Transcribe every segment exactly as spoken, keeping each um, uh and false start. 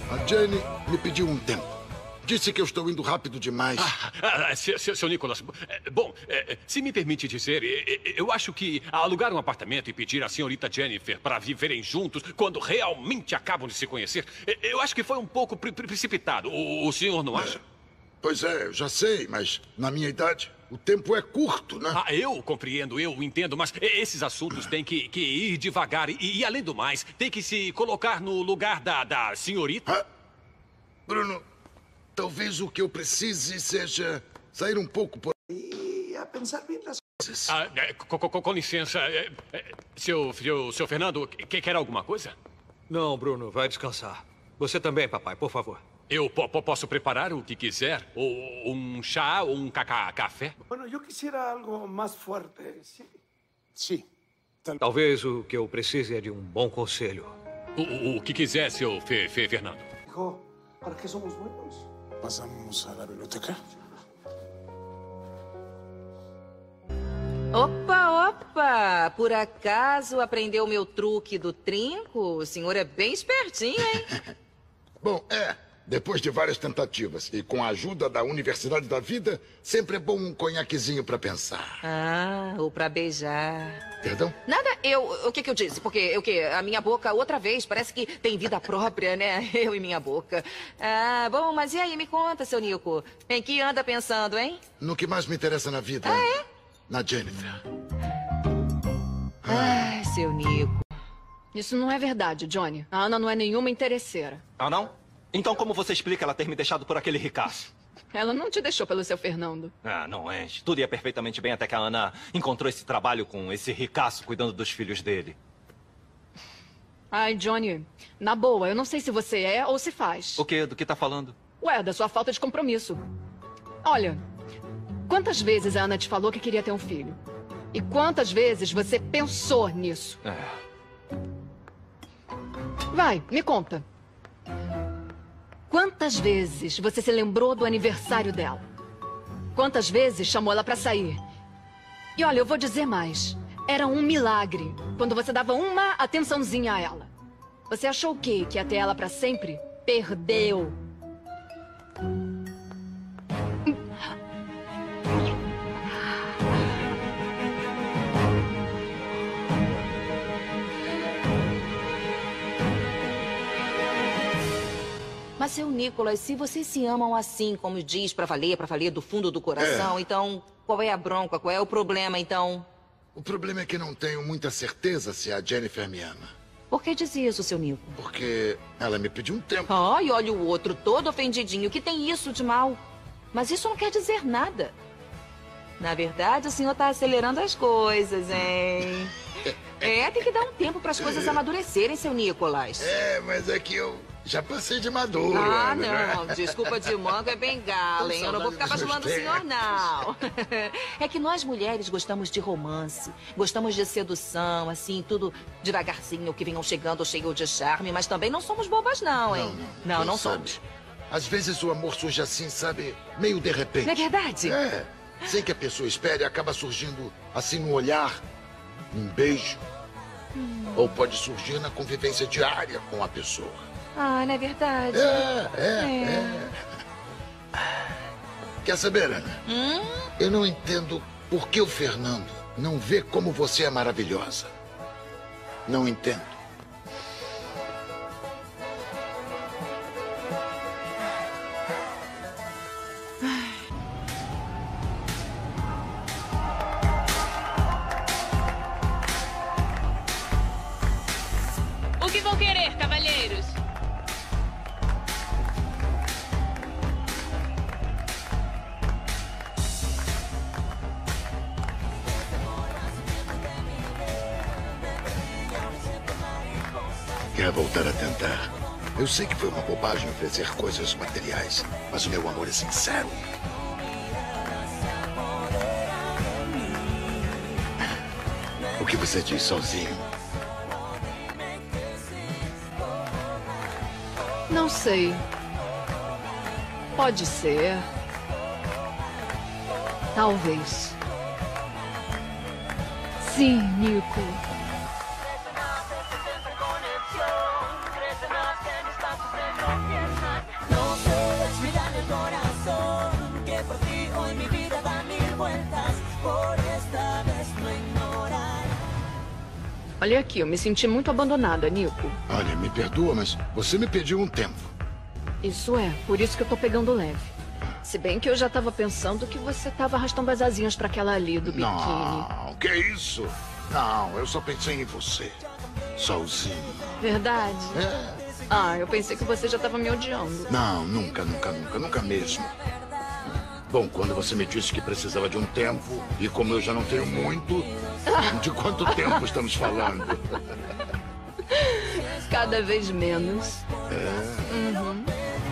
A Jenny me pediu um tempo. Disse que eu estou indo rápido demais. Ah, ah, seu, seu, seu Nicholas, bom, é, se me permite dizer, eu acho que alugar um apartamento e pedir à senhorita Jennifer para viverem juntos quando realmente acabam de se conhecer, eu acho que foi um pouco pre precipitado. O, o senhor não acha? É. Pois é, eu já sei, mas na minha idade, o tempo é curto, né? Ah, eu compreendo, eu entendo, mas esses assuntos têm que, que ir devagar e, e, além do mais, tem que se colocar no lugar da, da senhorita. Ah, Bruno, talvez o que eu precise seja sair um pouco por aí a pensar bem nas coisas. Ah, é, com, com, com licença, é, é, seu, seu, seu Fernando, que, quer alguma coisa? Não, Bruno, vai descansar. Você também, papai, por favor. Eu po posso preparar o que quiser? Ou um chá ou um cacá café? Bueno, eu quisiera algo mais forte. Sim. Sim. Talvez o que eu precise é de um bom conselho. O, o, o que quiser, seu Fe, Fe, Fernando. Hijo, ¿para qué somos buenos? Pasamos a la biblioteca. Opa, opa! Por acaso aprendeu o meu truque do trinco? O senhor é bem espertinho, hein? Bom, é. Depois de várias tentativas e com a ajuda da Universidade da Vida, sempre é bom um conhaquezinho pra pensar. Ah, ou pra beijar. Perdão? Nada, eu... O que que eu disse? Porque, o quê? A minha boca, outra vez, parece que tem vida própria, né? Eu e minha boca. Ah, bom, mas e aí, me conta, seu Nico. Em que anda pensando, hein? No que mais me interessa na vida. Ah, é? Na Jennifer. Ai, seu Nico. Isso não é verdade, Johnny. A Ana não é nenhuma interesseira. Ah, não? Então como você explica ela ter me deixado por aquele ricaço? Ela não te deixou pelo seu Fernando. Ah, não enche. Tudo ia perfeitamente bem até que a Ana encontrou esse trabalho com esse ricaço cuidando dos filhos dele. Ai, Johnny, na boa, eu não sei se você é ou se faz. O quê? Do que tá falando? Ué, da sua falta de compromisso. Olha, quantas vezes a Ana te falou que queria ter um filho? E quantas vezes você pensou nisso? É. Vai, me conta. Quantas vezes você se lembrou do aniversário dela? Quantas vezes chamou ela pra sair? E olha, eu vou dizer mais. Era um milagre quando você dava uma atençãozinha a ela. Você achou o quê? Que ia ter ela pra sempre? Perdeu. Mas, seu Nicholas, se vocês se amam assim, como diz, pra valer, pra valer do fundo do coração, É. então qual é a bronca? Qual é o problema, então? O problema é que não tenho muita certeza se a Jennifer me ama. Por que diz isso, seu Nico? Porque ela me pediu um tempo. Ai, olha o outro, todo ofendidinho. O que tem isso de mal? Mas isso não quer dizer nada. Na verdade, o senhor tá acelerando as coisas, hein? É, tem que dar um tempo para as coisas amadurecerem, seu Nicholas. É, mas é que eu já passei de maduro. Ah, né? não. Desculpa de mango é bengala, hein? Eu não vou ficar bajulando o senhor, não. É que nós mulheres gostamos de romance, gostamos de sedução, assim, tudo devagarzinho, que venham chegando cheio de charme, mas também não somos bobas, não, hein? Não, Não, não sabe, somos. Às vezes o amor surge assim, sabe? Meio de repente. Não é verdade? É. Sem que a pessoa espere, acaba surgindo assim no olhar, num beijo. Hum. Ou pode surgir na convivência diária com a pessoa. Ah, não é verdade? É, é, É. é. Quer saber, Ana? Hum? Eu não entendo por que o Fernando não vê como você é maravilhosa. Não entendo. O que vão querer, cavalheiros? Quer voltar a tentar? Eu sei que foi uma bobagem oferecer coisas materiais, mas o meu amor é sincero. O que você diz sozinho? Não sei. Pode ser. Talvez. Sim, Nico. Yeah. Olha aqui, eu me senti muito abandonada, Nico. Olha, me perdoa, mas você me pediu um tempo. Isso é, por isso que eu tô pegando leve. Se bem que eu já tava pensando que você tava arrastando as asinhas pra aquela ali do biquíni. Não, que isso? Não, eu só pensei em você. Sozinho. Verdade? É. Ah, eu pensei que você já tava me odiando. Não, nunca, nunca, nunca, nunca mesmo. Bom, quando você me disse que precisava de um tempo, e como eu já não tenho muito, de quanto tempo estamos falando? Cada vez menos. É. Uhum.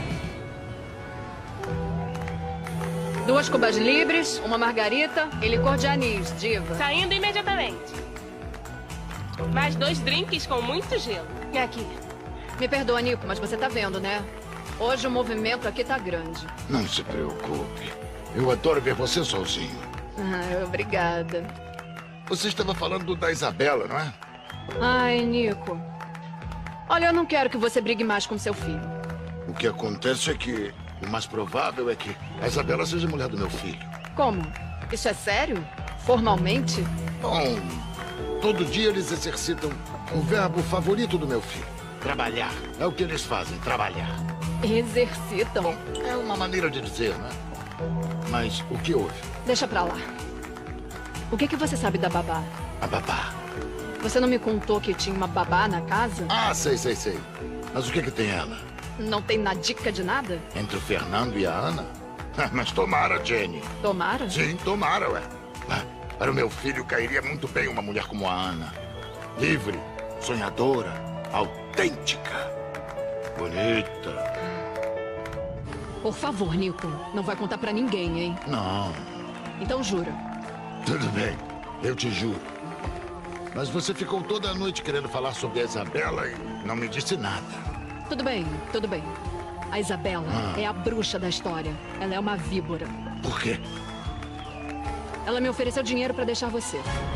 Duas cubas livres, uma margarita e licor de anis, diva. Saindo imediatamente. Mais dois drinks com muito gelo. E aqui. Me perdoa, Nico, mas você tá vendo, né? Hoje o movimento aqui tá grande. Não se preocupe. Eu adoro ver você sozinho. Ah, obrigada. Você estava falando da Isabela, não é? Ai, Nico. Olha, eu não quero que você brigue mais com seu filho. O que acontece é que o mais provável é que a Isabela seja mulher do meu filho. Como? Isso é sério? Formalmente? Bom, todo dia eles exercitam o verbo favorito do meu filho. Trabalhar. É o que eles fazem, trabalhar. Exercitam? Bom, é uma maneira de dizer, né? Mas o que houve? Deixa pra lá. O que que você sabe da babá? A babá. Você não me contou que tinha uma babá na casa? Ah, sei, sei, sei. Mas o que que tem ela? Não tem na dica de nada? Entre o Fernando e a Ana? Mas tomara, Jenny. Tomara? Sim, tomara, ué. Para o meu filho cairia muito bem uma mulher como a Ana. Livre, sonhadora, autêntica, bonita. Por favor, Nico. Não vai contar pra ninguém, hein? Não. Então jura. Tudo bem, eu te juro. Mas você ficou toda a noite querendo falar sobre a Isabela e não me disse nada. Tudo bem, tudo bem. A Isabela Ah. é a bruxa da história. Ela é uma víbora. Por quê? Ela me ofereceu dinheiro pra deixar você.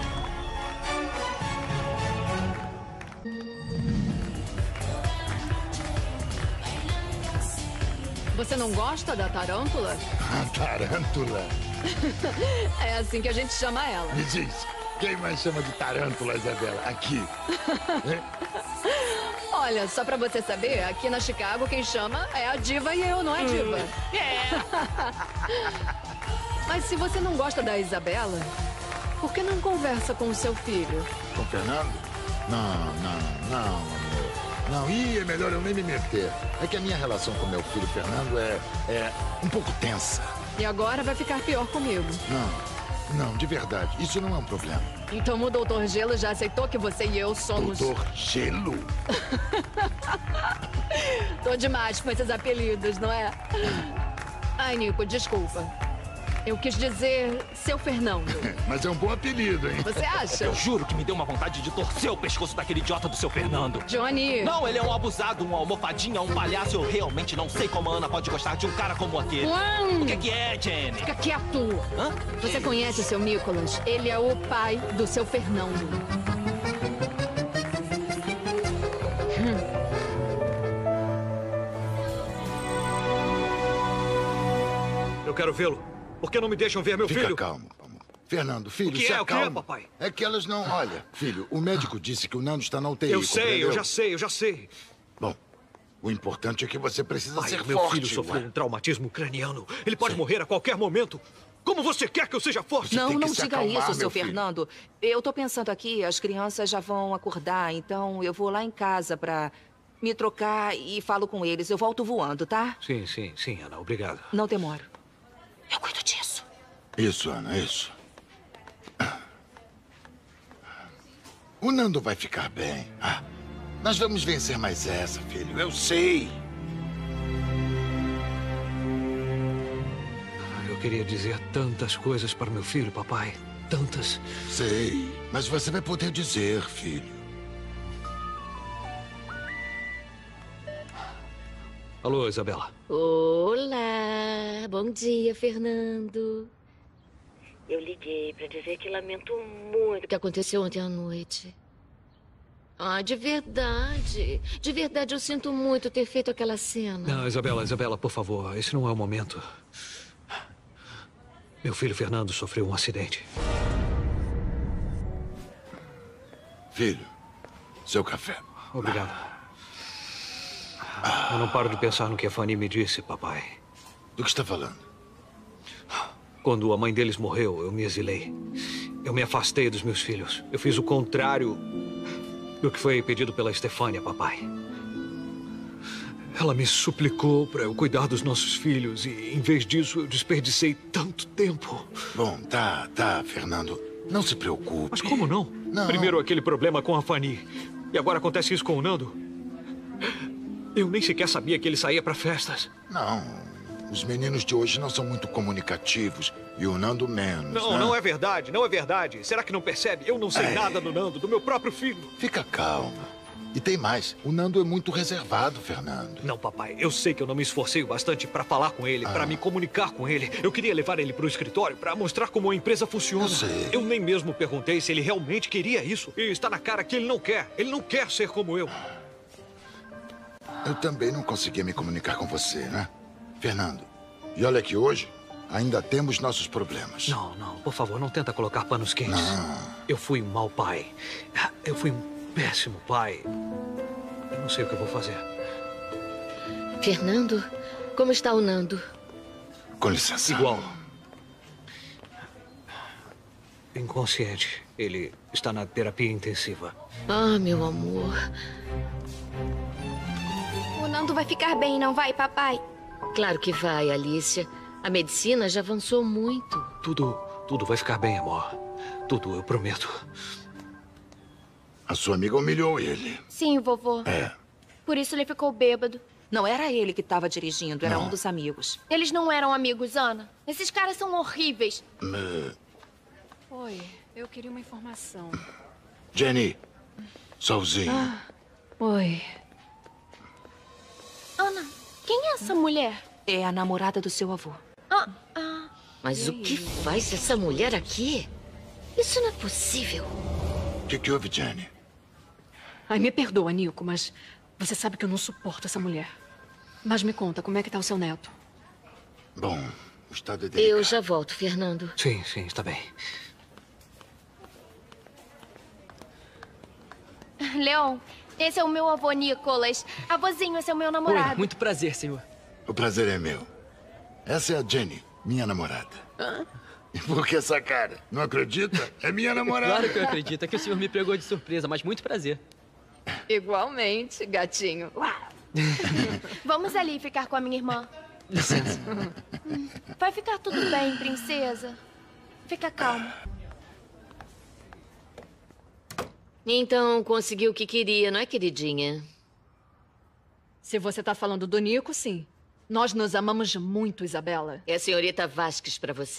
Você não gosta da tarântula? A tarântula? É assim que a gente chama ela. Me diz, quem mais chama de tarântula, Isabela? Aqui. Olha, só pra você saber, aqui na Chicago quem chama é a diva e eu, não é diva. É. Mas se você não gosta da Isabela, por que não conversa com o seu filho? Com o Fernando? Não, não, não, amor. Não, e é melhor eu nem me meter. É que a minha relação com meu filho Fernando é, é um pouco tensa. E agora vai ficar pior comigo. Não, não, de verdade. Isso não é um problema. Então o doutor Gelo já aceitou que você e eu somos... Doutor Gelo? Tô demais com esses apelidos, não é? Ai, Nico, desculpa. Eu quis dizer seu Fernando. Mas é um bom apelido, hein? Você acha? Eu juro que me deu uma vontade de torcer o pescoço daquele idiota do seu Fernando. Johnny! Não, ele é um abusado, um almofadinha, um palhaço. Eu realmente não sei como a Ana pode gostar de um cara como aquele. Juan! O que que é, Jenny? Fica quieto! Hã? Você conhece o seu Nicholas? Ele é o pai do seu Fernando. Eu quero vê-lo. Por que não me deixam ver meu Fica filho? calmo, calma. Fernando, filho, O que se é? O que é, acalma. papai? É que elas não... Olha, filho, o médico disse que o Nando está na U T I, Eu sei, compreendeu? eu já sei, eu já sei. Bom, o importante é que você precisa Ai, ser meu forte. filho sofreu ué. um traumatismo craniano. Ele pode Sim. morrer a qualquer momento. Como você quer que eu seja forte? Você Não, tem que não se diga acalmar, isso, meu seu filho. Fernando. Eu tô pensando aqui, as crianças já vão acordar, então eu vou lá em casa pra me trocar e falo com eles. Eu volto voando, tá? Sim, sim, sim, Ana, obrigado. Não demoro. Eu cuido disso. Isso, Ana, isso. O Nando vai ficar bem. Ah, nós vamos vencer mais essa, filho. Eu sei. Eu queria dizer tantas coisas para meu filho, papai. Tantas. Sei. Mas você vai poder dizer, filho. Alô, Isabela. Olá, bom dia, Fernando. Eu liguei pra dizer que lamento muito o que aconteceu ontem à noite. Ah, de verdade. De verdade, eu sinto muito ter feito aquela cena. Não, Isabela, Isabela, por favor, esse não é o momento. Meu filho Fernando sofreu um acidente. Filho, Seu café. Obrigado. Eu não paro de pensar no que a Fanny me disse, papai. Do que está falando? Quando a mãe deles morreu, eu me exilei. Eu me afastei dos meus filhos. Eu fiz o contrário do que foi pedido pela Estefânia, papai. Ela me suplicou para eu cuidar dos nossos filhos e, em vez disso, eu desperdicei tanto tempo. Bom, tá, tá, Fernando. Não se preocupe. Mas como não? Não. Primeiro aquele problema com a Fanny. E agora acontece isso com o Nando. Eu nem sequer sabia que ele saía para festas. Não. Os meninos de hoje não são muito comunicativos. E o Nando menos, Não, né? não é verdade. Não é verdade. Será que não percebe? Eu não sei É. nada do Nando, do meu próprio filho. Fica calma. E tem mais. O Nando é muito reservado, Fernando. Não, papai. Eu sei que eu não me esforcei o bastante para falar com ele, Ah. para me comunicar com ele. Eu queria levar ele para o escritório para mostrar como a empresa funciona. Eu sei. Eu nem mesmo perguntei se ele realmente queria isso. E está na cara que ele não quer. Ele não quer ser como eu. Eu também não conseguia me comunicar com você, né? Fernando, e olha que hoje ainda temos nossos problemas. Não, não. Por favor, não tenta colocar panos quentes. Não. Eu fui um mau pai. Eu fui um péssimo pai. Eu não sei o que eu vou fazer. Fernando, como está o Nando? Com licença. Igual. Inconsciente. Ele está na terapia intensiva. Ah, meu amor. O Nando vai ficar bem, não vai, papai? Claro que vai, Alicia. A medicina já avançou muito. Tudo, tudo vai ficar bem, amor. Tudo, eu prometo. A sua amiga humilhou ele. Sim, vovô. É. Por isso ele ficou bêbado. Não era ele que estava dirigindo, era Não. um dos amigos. Eles não eram amigos, Ana. Esses caras são horríveis. Me- Oi, eu queria uma informação. Jenny, Solzinho. Ah, oi. Ana, quem é essa mulher? É a namorada do seu avô. Ah, ah. Mas o que faz essa mulher aqui? Isso não é possível. O que, que houve, Jenny? Ai, me perdoa, Nico, mas você sabe que eu não suporto essa mulher. Mas me conta, como é que tá o seu neto? Bom, o estado é delicado. Eu já volto, Fernando. Sim, sim, está bem. Leon, esse é o meu avô Nicholas. Avôzinho, esse é o meu namorado. Oi, muito prazer, senhor. O prazer é meu. Essa é a Jenny, minha namorada. E por que essa cara? Não acredita? É minha namorada. Claro que eu acredito. É que o senhor me pegou de surpresa, mas muito prazer. Igualmente, gatinho. Vamos ali ficar com a minha irmã. Licença. Vai ficar tudo bem, princesa. Fica calma. Então, conseguiu o que queria, não é, queridinha? Se você tá falando do Nico, sim. Nós nos amamos muito, Isabela. É a senhorita Vasquez pra você.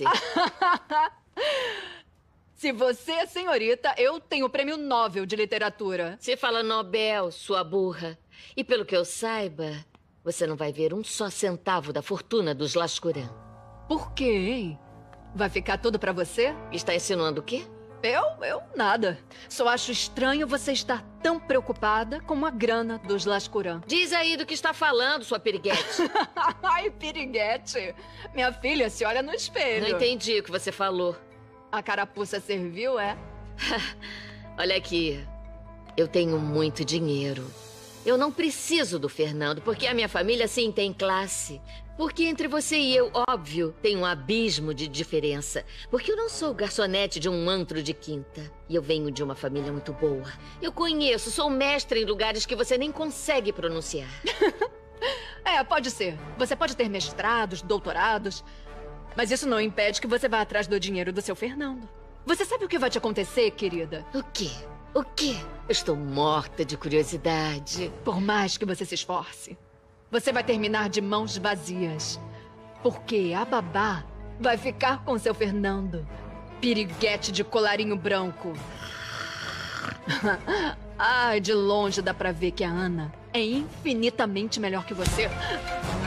Se você é senhorita, eu tenho o prêmio Nobel de literatura. Você fala Nobel, sua burra. E pelo que eu saiba, você não vai ver um só centavo da fortuna dos Lascuran. Por quê, hein? Vai ficar tudo pra você? Está insinuando o quê? Eu? Eu? Nada. Só acho estranho você estar tão preocupada com a grana dos Lascuran. Diz aí do que está falando, sua piriguete. Ai, piriguete. Minha filha, se olha no espelho. Não entendi o que você falou. A carapuça serviu, é? Olha aqui. Eu tenho muito dinheiro. Eu não preciso do Fernando, porque a minha família, sim, tem classe. Porque entre você e eu, óbvio, tem um abismo de diferença. Porque eu não sou garçonete de um antro de quinta. E eu venho de uma família muito boa. Eu conheço, sou mestre em lugares que você nem consegue pronunciar. É, pode ser. Você pode ter mestrados, doutorados. Mas isso não impede que você vá atrás do dinheiro do seu Fernando. Você sabe o que vai te acontecer, querida? O quê? O quê? Eu estou morta de curiosidade. Por mais que você se esforce, você vai terminar de mãos vazias. Porque a babá vai ficar com seu Fernando. Piriguete de colarinho branco. Ai, de longe dá pra ver que a Ana é infinitamente melhor que você.